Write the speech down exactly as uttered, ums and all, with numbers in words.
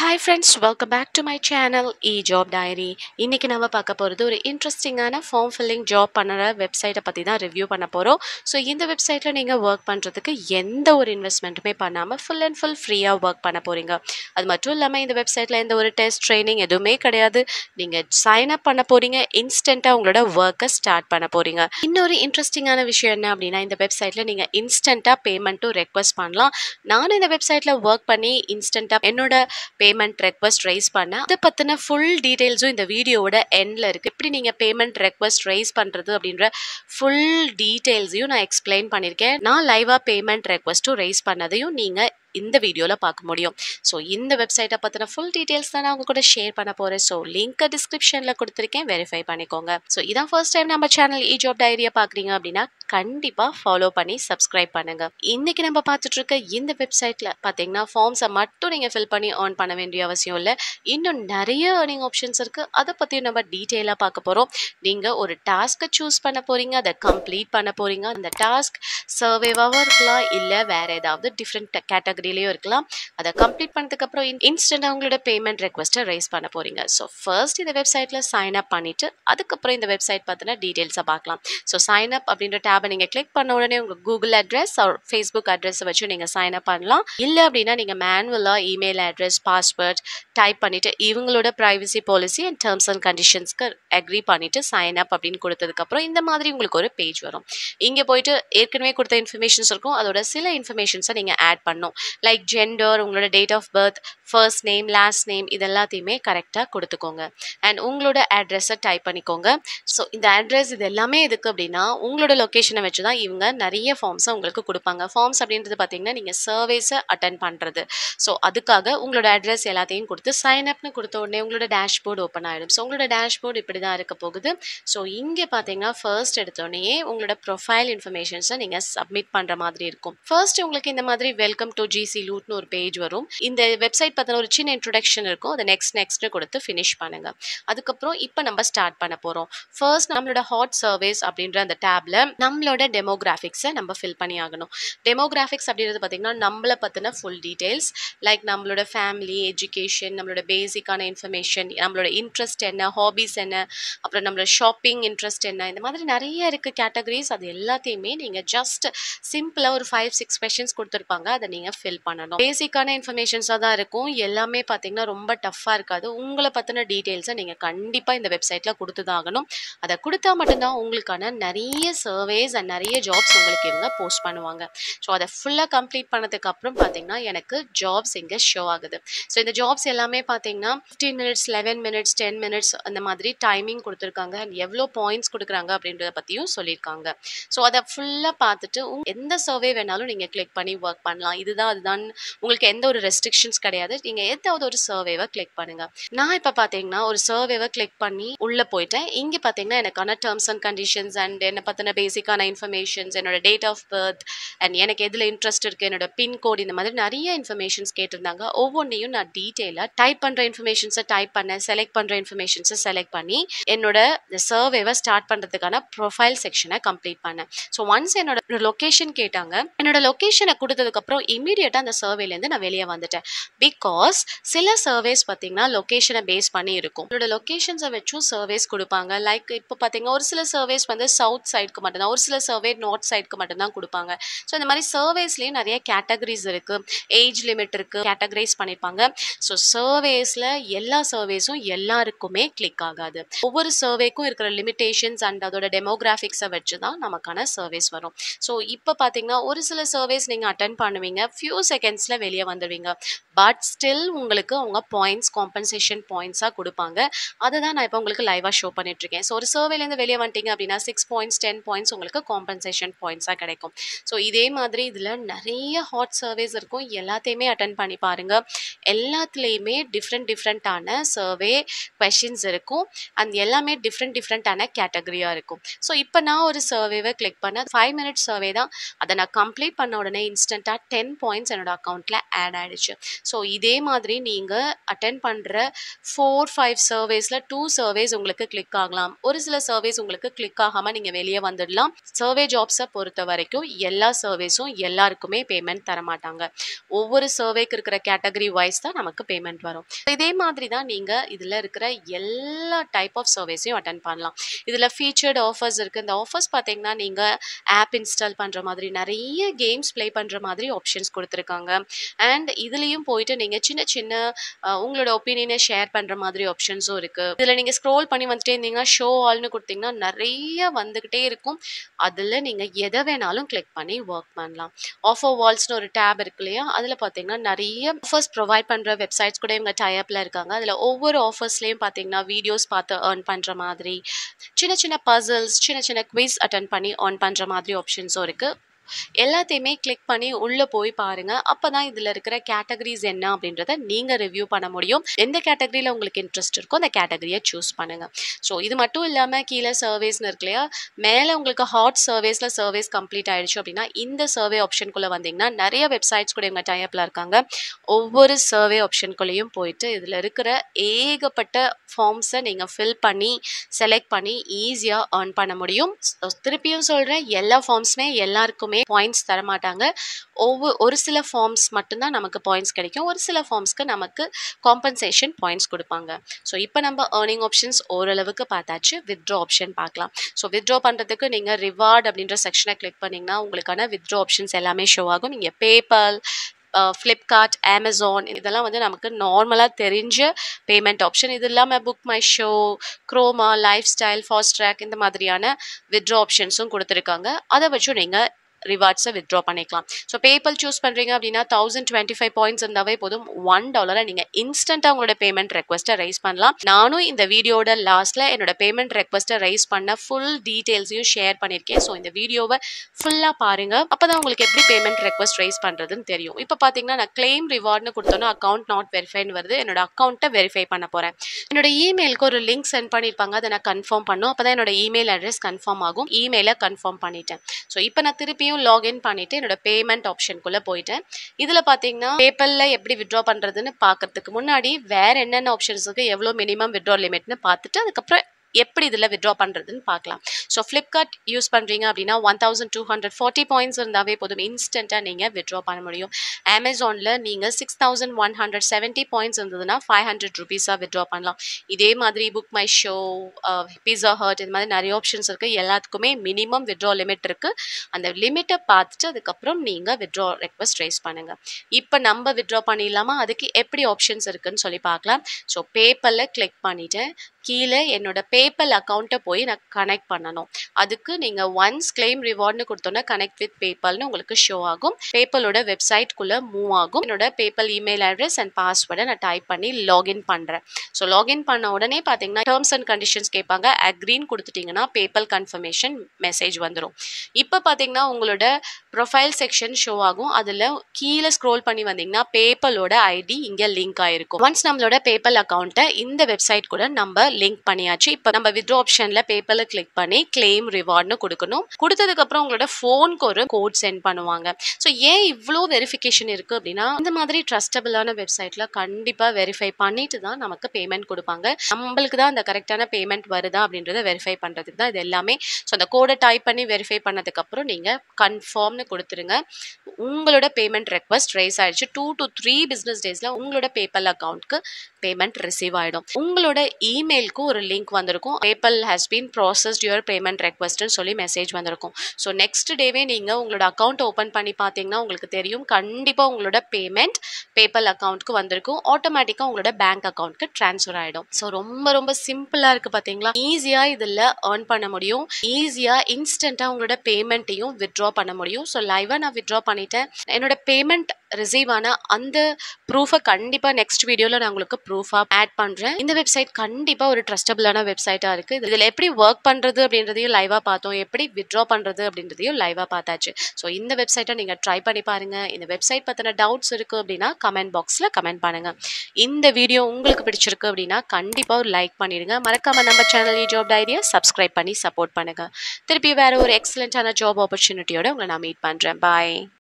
Hi friends, welcome back to my channel eJob Diary. இன்னைக்கு நாம பார்க்க போறது ஒரு இன்ட்ரெஸ்டிங்கான ஃபார்ம் ஃபில்லிங் ஜாப் பண்ணுற வெப்சைட்டை பற்றி தான் ரிவ்யூ பண்ண போகிறோம். ஸோ இந்த வெப்சைட்டில் நீங்கள் ஒர்க் பண்ணுறதுக்கு எந்த ஒரு இன்வெஸ்ட்மெண்ட்டுமே பண்ணாமல் ஃபுல் அண்ட் ஃபுல் ஃப்ரீயாக ஒர்க் பண்ண போகிறீங்க. அது மட்டும் இல்லாமல் இந்த வெப்சைட்டில் எந்த ஒரு டெஸ்ட் ட்ரைனிங் எதுவுமே கிடையாது. நீங்கள் சைன் அப் பண்ண போகிறீங்க, இன்ஸ்டண்ட்டாக உங்களோட ஒர்க்கை ஸ்டார்ட் பண்ண போகிறீங்க. இன்னொரு இன்ட்ரெஸ்டிங்கான விஷயம் என்ன அப்படின்னா, இந்த வெப்சைட்டில் நீங்கள் இன்ஸ்டண்ட்டாக பேமெண்ட்டும் ரெக்வஸ்ட் பண்ணலாம். நானும் இந்த வெப்சைட்டில் ஒர்க் பண்ணி இன்ஸ்டண்ட்டாக என்னோட பேமெண்ட் ரெக்வஸ்ட் ரைஸ் பண்ண அதை பற்றின ஃபுல் டீட்டெயில்ஸும் இந்த வீடியோவோட எண்டில் இருக்குது. எப்படி நீங்கள் பேமெண்ட் ரெக்வஸ்ட் ரைஸ் பண்ணுறது அப்படின்ற ஃபுல் டீட்டெயில்ஸையும் நான் எக்ஸ்பிளைன் பண்ணியிருக்கேன். நான் லைவாக பேமெண்ட் ரெக்வஸ்ட்டும் ரைஸ் பண்ணதையும் நீங்கள் இந்த வீடியோவில் பார்க்க முடியும். ஸோ இந்த வெப்சைட்டை பற்றின ஃபுல் டீட்டெயில்ஸ் தான் நான் உங்க கூட ஷேர் பண்ண போகிறேன். ஸோ லிங்க்கை டிஸ்கிரிப்ஷனில் கொடுத்துருக்கேன், வெரிஃபை பண்ணிக்கோங்க. ஸோ இதான் ஃபர்ஸ்ட் டைம் நம்ம சேனல் eJob Diary பார்க்குறீங்க அப்படின்னா கண்டிப்பாக ஃபாலோ பண்ணி சப்ஸ்கிரைப் பண்ணுங்க. இன்னைக்கு நம்ம பார்த்துட்டு இருக்க இந்த வெப்சைட்டில் பார்த்தீங்கன்னா ஃபார்ம்ஸை மட்டும் நீங்கள் ஃபில் பண்ணி ஏர்ன் பண்ண வேண்டிய அவசியம் இல்லை. இன்னும் நிறைய ஏர்னிங் ஆப்ஷன்ஸ் இருக்குது. அதை பற்றியும் நம்ம டீட்டெயிலாக பார்க்க போகிறோம். நீங்கள் ஒரு டாஸ்க்கை சூஸ் பண்ண போகிறீங்க, அதை கம்ப்ளீட் பண்ண போகிறீங்க. அந்த டாஸ்க் சர்வேவாகவும் இருக்கலாம், இல்லை வேறு ஏதாவது டிஃப்ரெண்ட் கேட்டகரியிலையும் இருக்கலாம். அதை கம்ப்ளீட் பண்ணதுக்கப்புறம் இன்ஸ்டன்டாக உங்களோட பேமெண்ட் ரெக்வஸ்ட்டை ரைஸ் பண்ண போகிறீங்க. ஸோ ஃபர்ஸ்ட் இந்த வெப்சைட்டில் சைன் அப் பண்ணிவிட்டு அதுக்கப்புறம் இந்த வெப்சைட் பற்றின டீட்டெயில்ஸை பார்க்கலாம். ஸோ சைன் அப் அப்படின்ற டேபை நீங்கள் கிளிக் பண்ண உடனே உங்கள் கூகுள் அட்ரஸ் ஆர் ஃபேஸ்புக் அட்ரஸை வச்சு நீங்கள் சைன் அப் பண்ணலாம். இல்லை அப்படின்னா நீங்கள் மேனுவலாக இமெயில் அட்ரஸ், பாஸ்வேர்ட் டைப் பண்ணிவிட்டு இவங்களோட privacy policy and terms and கண்டிஷன்ஸ்க்கு அக்ரி பண்ணிவிட்டு சைன் அப் அப்படின்னு கொடுத்ததுக்கப்புறம் இந்த மாதிரி உங்களுக்கு ஒரு பேஜ் வரும். இங்கே போயிட்டு ஏற்கனவே கொடுத்த இன்ஃபர்மேஷன்ஸ் இருக்கும், அதோட சில இன்ஃபர்மேஷன்ஸை நீங்கள் ஆட் பண்ணணும். லைக் ஜெண்டர், உங்களோட date of birth, first name, last name, இது எல்லாத்தையுமே கரெக்டாக கொடுத்துக்கோங்க. அண்ட் உங்களோட அட்ரஸை டைப் பண்ணிக்கோங்க. ஸோ இந்த அட்ரஸ் இது எல்லாமே எதுக்கு அப்படின்னா உங்களோட லொக்கேஷனை வச்சு தான் இவங்க நிறைய ஃபார்ம்ஸை உங்களுக்கு கொடுப்பாங்க. ஃபார்ம்ஸ் அப்படின்றது பார்த்தீங்கன்னா நீங்கள் சர்வேஸை அட்டன் பண்ணுறது. ஸோ அதுக்காக உங்களோட அட்ரஸ் எல்லாத்தையும் கொடுத்து சைன் அப்னு கொடுத்த உடனே உங்களோட டேஷ்போர்டு ஓப்பன் ஆகிடும். ஸோ உங்களோட டேஷ்போர்டு இப்படி தான் இருக்க போகுது. ஸோ இங்கே பார்த்தீங்கன்னா ஃபர்ஸ்ட் எடுத்தோடனே உங்களோட ப்ரொஃபைல் இன்ஃபர்மேஷன்ஸை நீங்கள் சப்மிட் பண்ணுற மாதிரி இருக்கும். ஃபர்ஸ்ட் உங்களுக்கு இந்த மாதிரி வெல்கம் டு ஜிசி லூட்னு ஒரு பேஜ் வரும். இந்த வெப்சைட் பற்றின ஒரு சின்ன இன்ட்ரொடக்ஷன் இருக்கும். அதை நெக்ஸ்ட் நெக்ஸ்ட் கொடுத்து ஃபினிஷ் பண்ணுங்க. அதுக்கப்புறம் இப்போ நம்ம ஸ்டார்ட் பண்ண போகிறோம். ஃபர்ஸ்ட் நம்மளோட ஹாட் சர்வேஸ் அப்படின்ற அந்த டேப்ல நம்மளோட டெமோகிராஃபிக்ஸை நம்ம ஃபில் பண்ணி ஆகணும். டெமோகிராஃபிக்ஸ் அப்படின்றது பார்த்தீங்கன்னா நம்மளை பற்றின ஃபுல் டீட்டெயில்ஸ், லைக் நம்மளோட ஃபேமிலி, எஜுகேஷன், நம்மளோட பேசிக்கான இன்ஃபர்மேஷன், நம்மளோட இன்ட்ரெஸ்ட் என்ன, ஹாபிஸ் என்ன, அப்புறம் நம்மளோட ஷாப்பிங் இன்ட்ரெஸ்ட் என்ன, இந்த மாதிரி நிறைய இருக்குது கேட்டகரிஸ். அது எல்லாத்தையுமே நீங்கள் ஜஸ்ட் சிம்பிளாக ஒரு ஃபைவ் சிக்ஸ் கொஷின்ஸ் கொடுத்துருப்பாங்க, அதை நீங்கள் ஃபில் பண்ணணும். பேசிக்கான இன்ஃபர்மேஷன்ஸாக தான் இருக்கும். எல்லாமே பார்த்தீங்கன்னா ரொம்ப டஃப்பாக இருக்காது. உங்களை பற்றின டீட்டெயில்ஸை நீங்கள் கண்டிப்பாக இந்த வெப்சைட்டில் கொடுத்து தான் ஆகணும். அதை கொடுத்தா மட்டும்தான் உங்களுக்கான நிறைய சர்வேஸ் அண்ட் நிறைய ஜாப்ஸ் உங்களுக்கு இவங்க போஸ்ட் பண்ணுவாங்க. ஸோ அதை ஃபுல்லாக கம்ப்ளீட் பண்ணதுக்கு அப்புறம் பார்த்தீங்கன்னா எனக்கு ஜாப்ஸ் இங்கே ஷோ ஆகுது. ஸோ இந்த ஜாப்ஸ் எல்லாமே பார்த்தீங்கன்னா fifteen minutes, eleven minutes, ten minutes அந்த மாதிரி டைமிங் கொடுத்துருக்காங்க. அண்ட் எவ்வளோ பாயிண்ட்ஸ் கொடுக்குறாங்க அப்படின்றத பற்றியும் சொல்லியிருக்காங்க. ஸோ அதை ஃபுல்லாக பார்த்துட்டு எந்த சர்வே வேணாலும் நீங்கள் கிளிக் பண்ணி ஒர்க் பண்ணலாம். இதுதான் அதுதான் உங்களுக்கு எந்த ஒரு ரெஸ்ட்ரிக்ஷன்ஸ் கிடையாது. நீங்கள் ஏதாவது ஒரு சர்வேவை கிளிக் பண்ணுங்க. நான் இப்போ பார்த்தீங்கன்னா ஒரு சர்வேவை கிளிக் பண்ணி உள்ளே போயிட்டேன். இங்கே பார்த்தீங்கன்னா எனக்கான டேர்ம்ஸ் அண்ட் கண்டிஷன்ஸ் அண்ட் என்னை பற்றின பேசிக்கான இன்ஃபர்மேஷன்ஸ், என்னோட டேட் ஆஃப் பர்த் அண்ட் எனக்கு எதில் இன்ட்ரெஸ்ட் இருக்குது, என்னோட பின்கோட், இந்த மாதிரி நிறைய இன்ஃபர்மேஷன்ஸ் கேட்டிருந்தாங்க. ஒவ்வொன்றையும் நான் டீட்டெயிலாக டைப் பண்ணுற இன்ஃபர்மேஷன்ஸை டைப் பண்ணேன், செலக்ட் பண்ணுற இன்ஃபர்மேஷன்ஸை செலக்ட் பண்ணி என்னோட சர்வேவை ஸ்டார்ட் பண்ணுறதுக்கான ப்ரொஃபைல் செக்ஷனை கம்ப்ளீட் பண்ணேன். ஸோ ஒன்ஸ் என்னோட லொக்கேஷன் கேட்டாங்க. என்னோட லொக்கேஷனை கொடுத்ததுக்கப்புறம் இமீடியட்டாக அந்த சர்வேலேருந்து நான் வெளியே வந்துட்டேன். பிகாஸ் சில சர்வேஸ் பார்த்தீங்கன்னா லொக்கேஷனை பேஸ் பண்ணி இருக்கும். என்னோட லொக்கேஷன்ஸை வச்சும் சர்வேஸ் கொடுப்பாங்க. லைக் இப்போ பார்த்தீங்கன்னா ஒரு சில சர்வேஸ் வந்து சவுத் சைடுக்கு மட்டும்தான், ஒரு சில சர்வே நார்த் சைடுக்கு மட்டும்தான் கொடுப்பாங்க. ஸோ இந்த மாதிரி சர்வேஸ்லேயும் நிறைய கேட்டகரிஸ் இருக்குது, ஏஜ் லிமிட் இருக்குது, கேட்டகரைஸ் பண்ணியிருப்பாங்க. ஸோ சர்வேஸில் எல்லா சர்வேஸும் எல்லாருக்குமே கிளிக் ஆகாது. ஒவ்வொரு சர்வேக்கும் இருக்கிற லிமிடேஷன்ஸ் அண்ட் அதோட டெமோகிராஃபிக்ஸை வச்சு தான் நமக்கான சர்வேஸ் வரும். ஸோ இப்போ பார்த்தீங்கன்னா ஒரு சில சர்வேஸ் நீங்கள் அட்டன் பண்ணுவீங்க, ஃபியூ செகண்ட்ஸில் வெளியே வந்துடுவீங்க. பட் ஸ்டில் உங்களுக்கு அவங்க பாயிண்ட்ஸ், காம்பன்சேஷன் பாயிண்ட்ஸாக கொடுப்பாங்க. அதை தான் நான் இப்போ உங்களுக்கு லைவாக ஷோ பண்ணிட்டுருக்கேன். ஸோ ஒரு சர்வேலேருந்து வெளியே வந்துட்டீங்க அப்படின்னா சிக்ஸ் பாயிண்ட்ஸ், டென் பாயிண்ட்ஸ் உங்களுக்கு காம்பன்சேஷன் பாயிண்ட்ஸாக கிடைக்கும். ஸோ இதே மாதிரி இதில் நிறைய ஹாட் சர்வேஸ் இருக்கும். எல்லாத்தையுமே அட்டன் பண்ணி பாருங்கள். எல்லாத்துலேயுமே டிஃப்ரெண்ட் டிஃப்ரெண்ட்டான சர்வே கொஷின்ஸ் இருக்கும். அண்ட் எல்லாமே டிஃப்ரெண்ட் டிஃப்ரெண்ட்டான கேட்டகரியாக இருக்கும். ஸோ இப்போ நான் ஒரு சர்வேவை கிளிக் பண்ண ஃபைவ் மினிட்ஸ் சர்வே தான். அதை நான் கம்ப்ளீட் பண்ண உடனே இன்ஸ்டண்ட்டாக டென் பாயிண்ட்ஸ் பாயிண்ட்ஸ் என்னோட அக்கௌண்ட்டில் ஆட் ஆகிடுச்சு. ஸோ இதே மாதிரி நீங்கள் அட்டென்ட் பண்ணுற ஃபோர் ஃபைவ் சர்வேஸில் டூ சர்வேஸ் உங்களுக்கு கிளிக் ஆகலாம். ஒரு சில சர்வேஸ் உங்களுக்கு கிளிக் ஆகாமல் நீங்கள் வெளியே வந்துடலாம். சர்வே ஜாப்ஸை பொறுத்த வரைக்கும் எல்லா சர்வேஸும் எல்லாருக்குமே பேமெண்ட் தரமாட்டாங்க. ஒவ்வொரு சர்வேக்கு இருக்கிற கேட்டகரி வைஸ் தான் நமக்கு பேமெண்ட் வரும். இதே மாதிரி தான் நீங்கள் இதில் இருக்கிற எல்லா டைப் ஆஃப் சர்வேஸையும் அட்டென்ட் பண்ணலாம். இதில் ஃபீச்சர்டு ஆஃபர்ஸ் இருக்குது. இந்த ஆஃபர்ஸ் பார்த்தீங்கன்னா நீங்கள் ஆப் இன்ஸ்டால் பண்ணுற மாதிரி நிறைய கேம்ஸ் ப்ளே பண்ணுற மாதிரி ஆப்ஷன்ஸ் கொடுத்துருக்காங்க. அண்ட் இதுலேயும் போயிட்டு நீங்கள் சின்ன சின்ன உங்களோட ஒப்பீனியனை ஷேர் பண்ணுற மாதிரி ஆப்ஷன்ஸும் இருக்குது. இதில் நீங்கள் ஸ்க்ரோல் பண்ணி வந்துட்டே இருந்தீங்கன்னா ஷோ ஆல்னு கொடுத்தீங்கன்னா நிறைய வந்துக்கிட்டே இருக்கும். அதில் நீங்கள் எதை வேணாலும் கிளிக் பண்ணி ஒர்க் பண்ணலாம். ஆஃபர் வால்ஸ்னு ஒரு டேப் இருக்கு இல்லையா, அதில் பார்த்தீங்கன்னா நிறைய ஆஃபர்ஸ் ப்ரொவைட் பண்ணுற வெப்சைட்ஸ் கூட இவங்க டைப்பில் இருக்காங்க. அதில் ஒவ்வொரு ஆஃபர்ஸ்லேயும் பார்த்தீங்கன்னா வீடியோஸ் பார்த்து ஏர்ன் பண்ணுற மாதிரி, சின்ன சின்ன பசில்ஸ், சின்ன சின்ன குவிஸ் அட்டென்ட் பண்ணி ஏர்ன் பண்ணுற மாதிரி ஆப்ஷன்ஸும் இருக்குது. எல்லாத்தையுமே கிளிக் பண்ணி உள்ளே போய் பாருங்கள். அப்போ தான் இதில் இருக்கிற கேட்டகரிஸ் என்ன அப்படின்றத நீங்கள் ரிவ்யூ பண்ண முடியும். எந்த கேட்டகரியில் உங்களுக்கு இன்ட்ரெஸ்ட் இருக்கோ அந்த கேட்டகரியை சூஸ் பண்ணுங்கள். ஸோ இது மட்டும் இல்லாமல் கீழே சர்வேஸ்னு இருக்கு இல்லையா, மேலே உங்களுக்கு ஹாட் சர்வேஸில் சர்வேஸ் கம்ப்ளீட் ஆகிடுச்சு அப்படின்னா இந்த சர்வே ஆப்ஷனுக்குள்ளே வந்தீங்கன்னா நிறைய வெப்சைட்ஸ் கூட இவங்க டைப்பில் இருக்காங்க. ஒவ்வொரு சர்வே ஆப்ஷனுக்குள்ளேயும் போயிட்டு இதில் இருக்கிற ஏகப்பட்ட ஃபார்ம்ஸை நீங்கள் ஃபில் பண்ணி செலக்ட் பண்ணி ஈஸியாக ஏர்ன் பண்ண முடியும். திருப்பியும் சொல்கிறேன், எல்லா ஃபார்ம்ஸுமே எல்லாருக்குமே பாயிண்ட்ஸ் தர மாட்டாங்க. ஒவ்வொரு ஒரு சில ஃபார்ம்ஸ் மட்டும்தான் நமக்கு பாயிண்ட்ஸ் கிடைக்கும். ஒரு சில ஃபார்ம்ஸ்க்கு நமக்கு காம்பன்சேஷன் பாயிண்ட்ஸ் கொடுப்பாங்க. ஸோ இப்போ நம்ம ஏர்னிங் ஆப்ஷன்ஸ் ஓரளவுக்கு பார்த்தாச்சு. வித்ட்ரா ஆப்ஷன் பார்க்கலாம். ஸோ வித்ட்ரா பண்ணுறதுக்கு நீங்கள் ரிவார்ட் அப்படின்ற செக்ஷனை கிளிக் பண்ணிங்கன்னா உங்களுக்கான வித்ட்ரா ஆப்ஷன்ஸ் எல்லாமே ஷோ ஆகும். நீங்கள் பேபால், ஃப்ளிப்கார்ட், அமேசான் இதெல்லாம் வந்து நமக்கு நார்மலாக தெரிஞ்ச பேமெண்ட் ஆப்ஷன். இது இல்லாமல் book my show, Croma, lifestyle, fast track இந்த மாதிரியான வித்ட்ரா ஆப்ஷன்ஸும் கொடுத்துருக்காங்க. அதை வச்சும் நீங்கள் ரிவார்ட்ஸை வித்ட்ரா பண்ணிக்கலாம். ஸோ பேபால் சூஸ் பண்ணுறீங்க அப்படின்னா தௌசண்ட் டுவெண்ட்டி ஃபைவ் பாயிண்ட்ஸ் இருந்தாவே போதும், ஒன் டாலரை நீங்கள் இன்ஸ்டண்ட்டாக உங்களோட பேமெண்ட் ரெக்வஸ்ட்டை ரைஸ் பண்ணலாம். நானும் இந்த வீடியோட லாஸ்ட்டில் என்னோட பேமெண்ட் ரெக்வஸ்ட்டை ரைஸ் பண்ண ஃபுல் டீட்டெயில்ஸையும் ஷேர் பண்ணியிருக்கேன். ஸோ இந்த வீடியோவை ஃபுல்லாக பாருங்கள். அப்போ தான் உங்களுக்கு எப்படி பேமெண்ட் ரெக்வஸ்ட் ரைஸ் பண்ணுறதுன்னு தெரியும். இப்போ பார்த்தீங்கன்னா நான் கிளைம் ரிவார்ட்னு கொடுத்தோன்னா அக்கௌண்ட் நாட் வெரிஃபைன்னு வருது. என்னோட அக்கௌண்ட்டை வெரிஃபை பண்ண போகிறேன். என்னோட இமெயிலுக்கு ஒரு லிங்க் சென்ட் பண்ணியிருப்பாங்க. அதை நான் கன்ஃபார்ம் பண்ணும். அப்போ தான் என்னோட இமெயில் அட்ரஸ் கன்ஃபார்ம் ஆகும். இமெயிலை கன்ஃபார்ம் பண்ணிட்டேன். ஸோ இப்போ நான் திருப்பியும் லாகின் பண்ணிட்டு என்னோட பேமெண்ட் ஆப்ஷனுக்குள்ள போயிட்டேன். இதுல பாத்தீங்கன்னா பேபால்ல எப்படி வித்ட்ரா பண்றதுன்னு பாக்கிறதுக்கு முன்னாடி வேற என்னென்ன ஆப்ஷன்ஸ் இருக்கு, எவ்வளவு மினிமம் வித்ட்ரா லிமிட்னு பார்த்துட்டு அதுக்கப்புறம் எப்படி இதில் வித்ட்ரா பண்ணுறதுன்னு பார்க்கலாம். ஸோ ஃப்ளிப்கார்ட் யூஸ் பண்ணுறீங்க அப்படின்னா one thousand two hundred forty points இருந்தாவே போதும், இன்ஸ்டண்ட்டாக நீங்கள் வித்ட்ரா பண்ண முடியும். அமேசானில் நீங்கள் six thousand one hundred seventy points இருந்ததுன்னா ஃபைவ் ஹண்ட்ரட் ருபீஸாக வித்ட்ரா பண்ணலாம். இதே மாதிரி book my show, pizza hut இது மாதிரி நிறைய ஆப்ஷன்ஸ் இருக்குது. எல்லாத்துக்குமே மினிமம் வித்ட்ரா லிமிட் இருக்குது. அந்த லிமிட்டை பார்த்துட்டு அதுக்கப்புறம் நீங்கள் வித்ட்ரா ரெக்வஸ்ட் ரைஸ் பண்ணுங்கள். இப்போ நம்ம வித்ட்ரா பண்ணிடலாமா, அதுக்கு எப்படி ஆப்ஷன்ஸ் இருக்குன்னு சொல்லி பார்க்கலாம். ஸோ பேபால்ல கிளிக் பண்ணிவிட்டேன். கீழே என்னோட பேபால் அக்கௌண்ட்டை போய் நான் கனெக்ட் பண்ணணும். அதுக்கு நீங்கள் ஒன்ஸ் கிளைம் ரிவார்ட்னு கொடுத்தோன்னா கனெக்ட் வித் பேபால்னு உங்களுக்கு ஷோ ஆகும். பேபாலோட வெப்சைட்குள்ளே மூவ் ஆகும். என்னோட பேபால் இமெயில் அட்ரஸ் அண்ட் பாஸ்வேர்டை நான் டைப் பண்ணி லாகின் பண்ணுறேன். ஸோ லாகின் பண்ண உடனே பார்த்தீங்கன்னா டேர்ம்ஸ் அண்ட் கண்டிஷன்ஸ் கேட்பாங்க. அக்ரீன் கொடுத்துட்டிங்கன்னா பேபால் கன்ஃபர்மேஷன் மெசேஜ் வந்துடும். இப்போ பார்த்தீங்கன்னா உங்களோட ப்ரொஃபைல் செக்ஷன் ஷோ ஆகும். அதில் கீழே ஸ்க்ரோல் பண்ணி வந்தீங்கன்னா பேபாலோட ஐடி இங்கே லிங்க் ஆகிருக்கும். ஒன்ஸ் நம்மளோட பேபால் அக்கௌண்ட்டை இந்த வெப்சைட் கூட நம்ம லிங்க் பண்ணியாச்சு. இப்போ நம்ம வித்ட்ரா ஆப்ஷன்ல பேபால் கிளிக் பண்ணி கிளைம் ரிவார்ட்னு கொடுக்கணும். கொடுத்ததுக்கு அப்புறம் உங்களோட ஃபோனுக்கு ஒரு கோட் சென்ட் பண்ணுவாங்க. ஸோ ஏன் இவ்வளோ வெரிஃபிகேஷன் இருக்கு அப்படின்னா, இந்த மாதிரி ட்ரஸ்டபிளான வெப்சைட்ல கண்டிப்பா வெரிஃபை பண்ணிட்டு தான் நமக்கு பேமெண்ட் கொடுப்பாங்க. நம்மளுக்கு தான் அந்த கரெக்டான பேமெண்ட் வருதா அப்படின்றத வெரிஃபை பண்றதுக்கு தான் இது எல்லாமே. ஸோ அந்த கோடை டைப் பண்ணி வெரிஃபை பண்ணதுக்கு அப்புறம் நீங்க கன்ஃபார்ம்னு கொடுத்துருங்க. உங்களோட பேமெண்ட் ரெக்வஸ்ட் ரைஸ் ஆயிடுச்சு. டூ டு த்ரீ பிசினஸ் டேஸ்ல உங்களோட பேபால் அக்கௌண்ட்க்கு பேமெண்ட் ரிசீவ் ஆயிடும். உங்களோட இமெயிலுக்கு ஒரு லிங்க் வந்திருக்கும். PayPal has been processed your payment ரெக்வஸ்ட்னு சொல்லி மெசேஜ் வந்திருக்கும். ஸோ நெக்ஸ்ட் டேவே நீங்கள் உங்களோட அக்கௌண்ட் ஓப்பன் பண்ணி பார்த்தீங்கன்னா உங்களுக்கு தெரியும், கண்டிப்பாக உங்களோட பேமெண்ட் பேபால் அக்கௌண்ட்க்கு வந்திருக்கும். ஆட்டோமேட்டிக்காக உங்களோட பேங்க் அக்கௌண்ட்க்கு ட்ரான்ஸ்ஃபர் ஆகிடும். ஸோ ரொம்ப ரொம்ப சிம்பிளாக இருக்குது பார்த்தீங்களா. ஈஸியாக இதில் ஏர்ன் பண்ண முடியும். ஈஸியாக இன்ஸ்டண்ட்டாக உங்களோட பேமெண்ட்டையும் வித்ட்ரா பண்ண முடியும். ஸோ லைவாக நான் வித்ட்ரா பண்ணிட்டேன். என்னோட பேமெண்ட் ரிசீவ் ஆன அந்த ப்ரூஃபை கண்டிப்பாக நெக்ஸ்ட் வீடியோவில் நான் உங்களுக்கு ப்ரூஃபாக ஆட் பண்ணுறேன். இந்த வெப்சைட் கண்டிப்பாக ஒரு ட்ரஸ்டபிளான வெப்சைட்டாக இருக்குது. இதில் எப்படி ஒர்க் பண்ணுறது அப்படின்றதையும் லைவாக பார்த்தோம், எப்படி வித்ட்ரா பண்ணுறது அப்படின்றதையும் லைவாக பார்த்தாச்சு. ஸோ இந்த வெப்சைட்டை நீங்கள் ட்ரை பண்ணி பாருங்கள். இந்த வெப்சைட் பற்றின டவுட்ஸ் இருக்குது அப்படின்னா கமெண்ட் பாக்ஸில் கமெண்ட் பண்ணுங்கள். இந்த வீடியோ உங்களுக்கு பிடிச்சிருக்கு அப்படின்னா கண்டிப்பாக ஒரு லைக் பண்ணிடுங்க. மறக்காமல் நம்ம சேனல் ஜாப் டைரியை சப்ஸ்கிரைப் பண்ணி சப்போர்ட் பண்ணுங்கள். திருப்பி வேறு ஒரு எக்ஸலண்ட்டான ஜாப் ஆப்பர்ச்சுனிட்டியோட உங்களை நான் மீட் பண்ணுறேன். பாய்.